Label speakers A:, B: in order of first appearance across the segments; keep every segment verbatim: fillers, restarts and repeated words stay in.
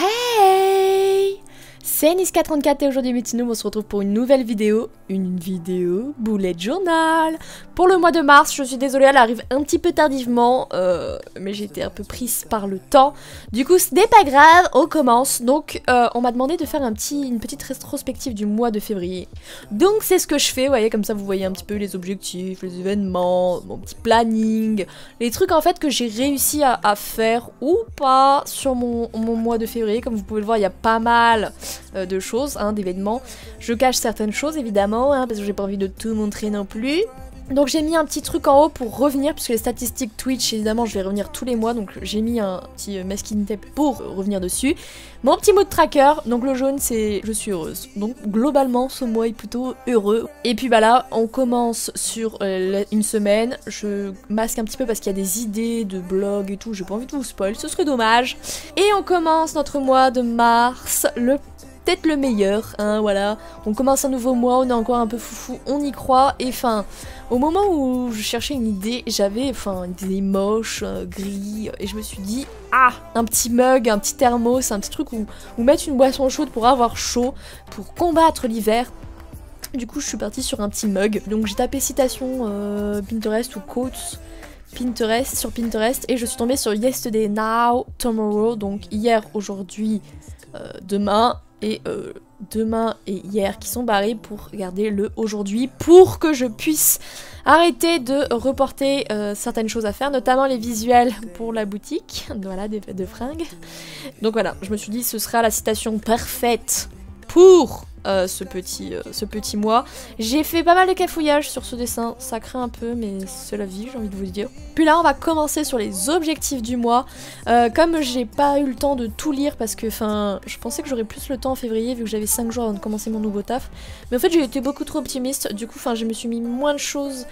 A: Hey, c'est Niska trente-quatre et aujourd'hui Betino, on se retrouve pour une nouvelle vidéo, une vidéo bullet journal. Pour le mois de mars, je suis désolée, elle arrive un petit peu tardivement, euh, mais j'ai été un peu prise par le temps. Du coup, ce n'est pas grave, on commence. Donc, euh, on m'a demandé de faire un petit, une petite rétrospective du mois de février. Donc, c'est ce que je fais, vous voyez, comme ça vous voyez un petit peu les objectifs, les événements, mon petit planning, les trucs en fait que j'ai réussi à, à faire ou pas sur mon, mon mois de février. Comme vous pouvez le voir, il y a pas mal euh, de choses, hein, d'événements. Je cache certaines choses évidemment, hein, parce que j'ai pas envie de tout montrer non plus. Donc j'ai mis un petit truc en haut pour revenir, puisque les statistiques Twitch, évidemment, je vais revenir tous les mois, donc j'ai mis un petit euh, masking tape pour revenir dessus. Mon petit mood tracker, donc le jaune c'est je suis heureuse. Donc globalement ce mois est plutôt heureux. Et puis bah là, on commence sur euh, une semaine, je masque un petit peu parce qu'il y a des idées de blog et tout, j'ai pas envie de vous spoil, ce serait dommage. Et on commence notre mois de mars, le peut-être le meilleur, hein, voilà. On commence un nouveau mois, on est encore un peu foufou, on y croit, et enfin, au moment où je cherchais une idée, j'avais, enfin, une idée moche, euh, gris, et je me suis dit, ah, un petit mug, un petit thermos, un petit truc où, où mettre une boisson chaude pour avoir chaud, pour combattre l'hiver. Du coup, je suis partie sur un petit mug, donc j'ai tapé citation euh, Pinterest ou quotes Pinterest sur Pinterest, et je suis tombée sur Yesterday, Now, Tomorrow, donc hier, aujourd'hui, euh, demain, et euh, demain et hier qui sont barrés pour regarder le aujourd'hui pour que je puisse arrêter de reporter euh, certaines choses à faire, notamment les visuels pour la boutique, voilà, des de fringues. Donc voilà, je me suis dit ce sera la citation parfaite pour euh, ce, petit, euh, ce petit mois. J'ai fait pas mal de cafouillage sur ce dessin, ça craint un peu mais c'est la vie, j'ai envie de vous le dire. Puis là on va commencer sur les objectifs du mois. Euh, comme j'ai pas eu le temps de tout lire parce que enfin je pensais que j'aurais plus le temps en février vu que j'avais cinq jours avant de commencer mon nouveau taf. Mais en fait j'ai été beaucoup trop optimiste, du coup enfin je me suis mis moins de choses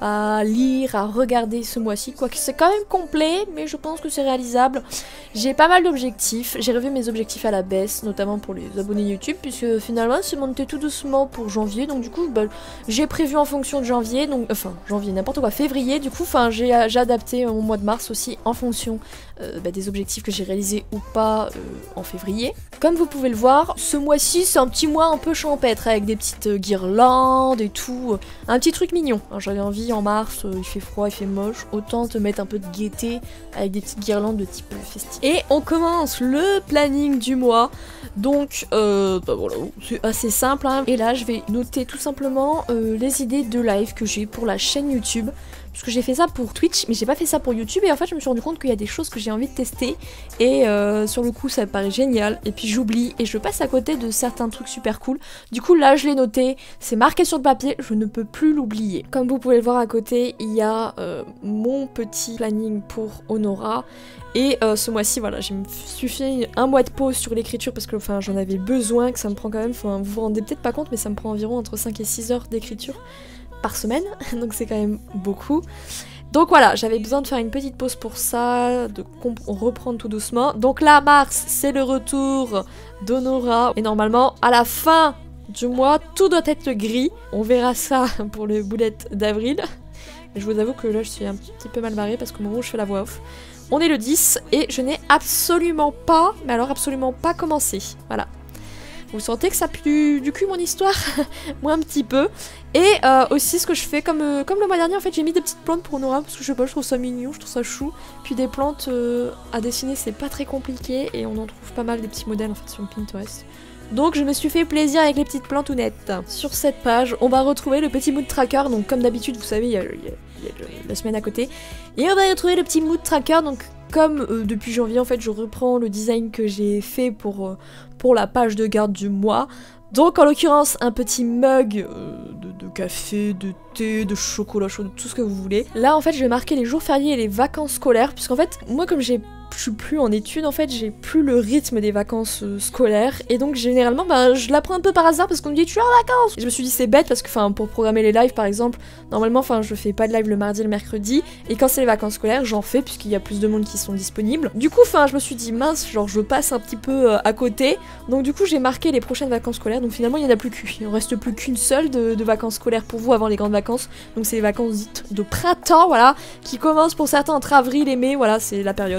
A: à lire, à regarder ce mois-ci, quoique c'est quand même complet, mais je pense que c'est réalisable. J'ai pas mal d'objectifs, j'ai revu mes objectifs à la baisse, notamment pour les abonnés YouTube, puisque finalement c'est monté tout doucement pour janvier, donc du coup bah, j'ai prévu en fonction de janvier, donc enfin janvier n'importe quoi, février, du coup enfin j'ai adapté mon mois de mars aussi en fonction euh, bah, des objectifs que j'ai réalisés ou pas euh, en février. Comme vous pouvez le voir, ce mois-ci c'est un petit mois un peu champêtre, avec des petites euh, guirlandes et tout, un petit truc mignon. J'avais envie en mars, euh, il fait froid, il fait moche, autant te mettre un peu de gaieté avec des petites guirlandes de type festif. Et on commence le planning du mois, donc euh, bah voilà, c'est assez simple, hein. Et là je vais noter tout simplement euh, les idées de live que j'ai pour la chaîne YouTube. Parce que j'ai fait ça pour Twitch, mais j'ai pas fait ça pour YouTube, et en fait je me suis rendu compte qu'il y a des choses que j'ai envie de tester, et euh, sur le coup ça me paraît génial, et puis j'oublie, et je passe à côté de certains trucs super cool. Du coup là je l'ai noté, c'est marqué sur le papier, je ne peux plus l'oublier. Comme vous pouvez le voir à côté, il y a euh, mon petit planning pour Honora, et euh, ce mois-ci, voilà, j'ai suffi un mois de pause sur l'écriture parce que enfin, j'en avais besoin, que ça me prend quand même, enfin, vous vous rendez peut-être pas compte, mais ça me prend environ entre cinq et six heures d'écriture par semaine, donc c'est quand même beaucoup. Donc voilà, j'avais besoin de faire une petite pause pour ça, de reprendre tout doucement. Donc là, mars, c'est le retour d'Honora, et normalement, à la fin du mois, tout doit être gris. On verra ça pour le bullet d'avril. Je vous avoue que là, je suis un petit peu mal barrée parce qu'au moment où je fais la voix off, on est le dix et je n'ai absolument pas, mais alors absolument pas commencé. Voilà. Vous sentez que ça pue du cul mon histoire? Moi un petit peu. Et euh, aussi ce que je fais, comme, euh, comme le mois dernier, en fait j'ai mis des petites plantes pour Nora, parce que je sais pas, je trouve ça mignon, je trouve ça chou. Puis des plantes euh, à dessiner c'est pas très compliqué, et on en trouve pas mal des petits modèles en fait sur Pinterest. Donc je me suis fait plaisir avec les petites plantes tout nettes. Sur cette page, on va retrouver le petit mood tracker, donc comme d'habitude vous savez, il y a, il y a, il y a la semaine à côté. Et on va retrouver le petit mood tracker, donc comme euh, depuis janvier en fait je reprends le design que j'ai fait pour, euh, pour la page de garde du mois. Donc en l'occurrence un petit mug euh, de, de café, de thé, de chocolat chaud, de tout ce que vous voulez. Là en fait je vais marquer les jours fériés et les vacances scolaires, puisqu'en fait moi comme j'ai je suis plus en études en fait, j'ai plus le rythme des vacances euh, scolaires, et donc généralement bah, je la prends un peu par hasard parce qu'on me dit tu es en vacances, et je me suis dit c'est bête parce que enfin pour programmer les lives par exemple, normalement enfin je fais pas de live le mardi et le mercredi, et quand c'est les vacances scolaires j'en fais puisqu'il y a plus de monde qui sont disponibles. Du coup enfin je me suis dit mince, genre je passe un petit peu euh, à côté, donc du coup j'ai marqué les prochaines vacances scolaires, donc finalement il y en a plus qu'une, il en reste plus qu'une seule de, de vacances scolaires pour vous avant les grandes vacances, donc c'est les vacances dites de printemps, voilà, qui commencent pour certains entre avril et mai, voilà c'est la période.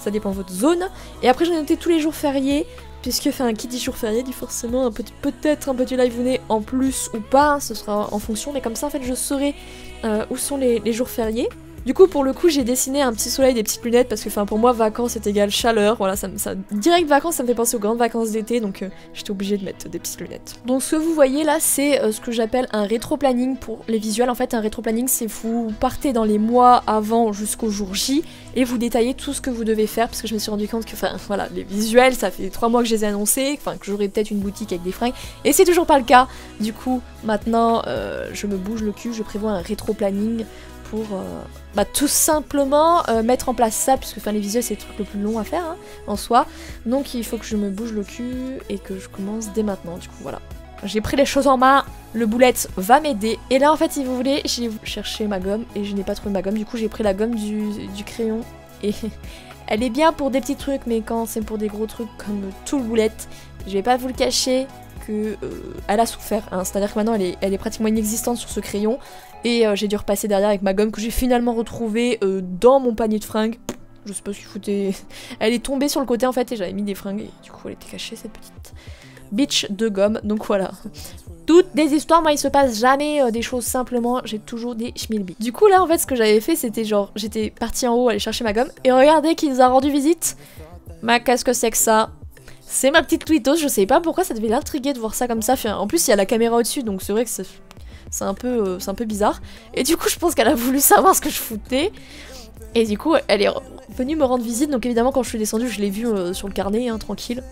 A: ça dépend de votre zone. Et après j'ai noté tous les jours fériés, puisque enfin, qui dit jour férié dit forcément un petit, peut-être un petit live né en plus ou pas, ce sera en fonction, mais comme ça en fait je saurai euh, où sont les, les jours fériés. Du coup, pour le coup, j'ai dessiné un petit soleil, des petites lunettes, parce que enfin, pour moi, vacances est égal chaleur. Voilà, ça, ça, direct vacances, ça me fait penser aux grandes vacances d'été, donc euh, j'étais obligée de mettre des petites lunettes. Donc ce que vous voyez là, c'est euh, ce que j'appelle un rétro-planning pour les visuels. En fait, un rétro-planning, c'est vous partez dans les mois avant jusqu'au jour J, et vous détaillez tout ce que vous devez faire, parce que je me suis rendu compte que, enfin, voilà, les visuels, ça fait trois mois que je les ai annoncés, enfin, que j'aurais peut-être une boutique avec des fringues, et c'est toujours pas le cas. Du coup, maintenant, euh, je me bouge le cul, je prévois un rétro-planning pour euh, bah, tout simplement euh, mettre en place ça, puisque enfin, les visuels c'est le truc le plus long à faire hein, en soi, donc il faut que je me bouge le cul et que je commence dès maintenant. Du coup voilà, j'ai pris les choses en main, le boulette va m'aider, et là en fait si vous voulez j'ai cherché ma gomme et je n'ai pas trouvé ma gomme, du coup j'ai pris la gomme du, du crayon et elle est bien pour des petits trucs, mais quand c'est pour des gros trucs comme tout le boulette, je vais pas vous le cacher que euh, elle a souffert, hein. C'est-à-dire que maintenant elle est, elle est pratiquement inexistante sur ce crayon, et euh, j'ai dû repasser derrière avec ma gomme que j'ai finalement retrouvée euh, dans mon panier de fringues. Je sais pas ce qu'il foutait. Elle est tombée sur le côté en fait et j'avais mis des fringues et du coup elle était cachée cette petite bitch de gomme. Donc voilà. Toutes des histoires, moi il se passe jamais euh, des choses simplement, j'ai toujours des schmilblick. Du coup là en fait ce que j'avais fait c'était genre j'étais partie en haut aller chercher ma gomme et regardez qui nous a rendu visite. Ma qu'est-ce que c'est que ça? C'est ma petite Twitos, je sais pas pourquoi ça devait l'intriguer de voir ça comme ça. En plus il y a la caméra au-dessus donc c'est vrai que c'est... C'est un, euh, un peu bizarre. Et du coup, je pense qu'elle a voulu savoir ce que je foutais. Et du coup, elle est venue me rendre visite. Donc évidemment, quand je suis descendue, je l'ai vue euh, sur le carnet, hein, tranquille.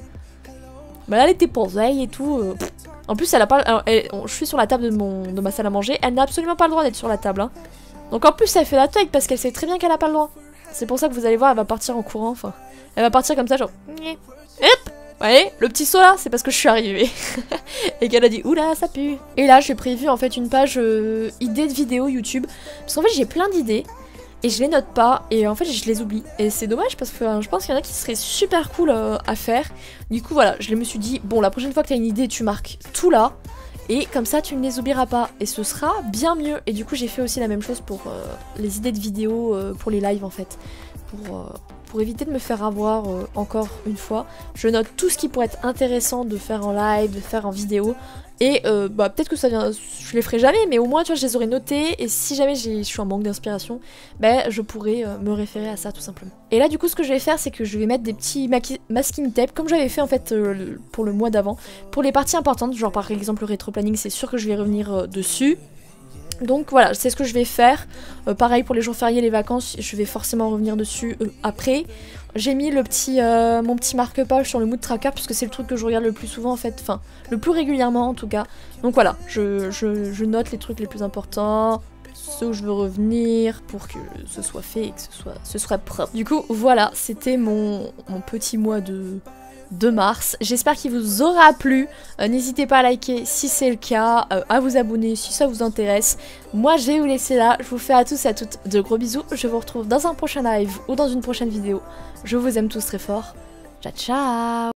A: Mais là, elle était posée et tout. Euh. En plus, elle a pas. Alors, elle, je suis sur la table de, mon, de ma salle à manger. Elle n'a absolument pas le droit d'être sur la table. Hein. Donc en plus, elle fait la tête parce qu'elle sait très bien qu'elle a pas le droit. C'est pour ça que vous allez voir, elle va partir en courant. Enfin, elle va partir comme ça, genre. Hop! Vous voyez, le petit saut là, c'est parce que je suis arrivée. Et qu'elle a dit, oula, ça pue. Et là, j'ai prévu en fait une page euh, idées de vidéos YouTube. Parce qu'en fait, j'ai plein d'idées. Et je les note pas. Et en fait, je les oublie. Et c'est dommage parce que euh, je pense qu'il y en a qui seraient super cool euh, à faire. Du coup, voilà, je me suis dit, bon, la prochaine fois que tu as une idée, tu marques tout là. Et comme ça, tu ne les oublieras pas. Et ce sera bien mieux. Et du coup, j'ai fait aussi la même chose pour euh, les idées de vidéos, euh, pour les lives en fait. Pour... Euh, Pour éviter de me faire avoir euh, encore une fois, je note tout ce qui pourrait être intéressant de faire en live, de faire en vidéo. Et euh, bah, peut-être que ça vient, je les ferai jamais, mais au moins tu vois, je les aurai notés. Et si jamais je suis en manque d'inspiration, bah, je pourrais euh, me référer à ça tout simplement. Et là du coup ce que je vais faire, c'est que je vais mettre des petits masking tape, comme j'avais fait en fait euh, pour le mois d'avant, pour les parties importantes, genre par exemple le rétro-planning, c'est sûr que je vais revenir euh, dessus. Donc voilà, c'est ce que je vais faire. Euh, pareil pour les jours fériés, les vacances, je vais forcément revenir dessus euh, après. J'ai mis le petit, euh, mon petit marque-page sur le mood tracker parce que c'est le truc que je regarde le plus souvent en fait, enfin le plus régulièrement en tout cas. Donc voilà, je, je, je note les trucs les plus importants, ceux où je veux revenir pour que ce soit fait et que ce soit, ce soit propre. Du coup voilà, c'était mon, mon petit mois de... de mars. J'espère qu'il vous aura plu. Euh, N'hésitez pas à liker si c'est le cas, euh, à vous abonner si ça vous intéresse. Moi je vais vous laisser là. Je vous fais à tous et à toutes de gros bisous. Je vous retrouve dans un prochain live ou dans une prochaine vidéo. Je vous aime tous très fort. Ciao ciao.